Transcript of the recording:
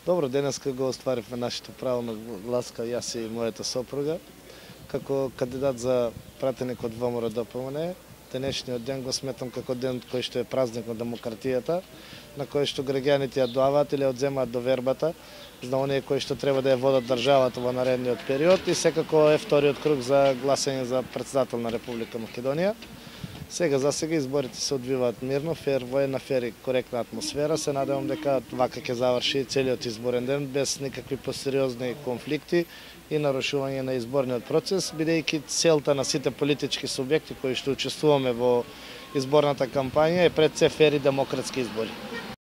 Добро, денеска го остваривме нашето право на глас, јас и мојата сопруга. Како кандидат за пратеник од ВМРО-ДПМНЕ, денешниот ден го сметам како ден кој што е празник на демократијата, на кој што граѓаните ја доаваат или ја одземаат довербата за оние кои што треба да ја водат државата во наредниот период и секако е вториот круг за гласање за претседател на Република Македонија. За сега изборите се одвиваат мирно, во една фер и коректна атмосфера. Се надевам дека вака ќе заврши целиот изборен ден без никакви посериозни конфликти и нарушување на изборниот процес, бидејќи целта на сите политички субјекти кои што учествуваме во изборната кампања е пред се фер и демократски избори.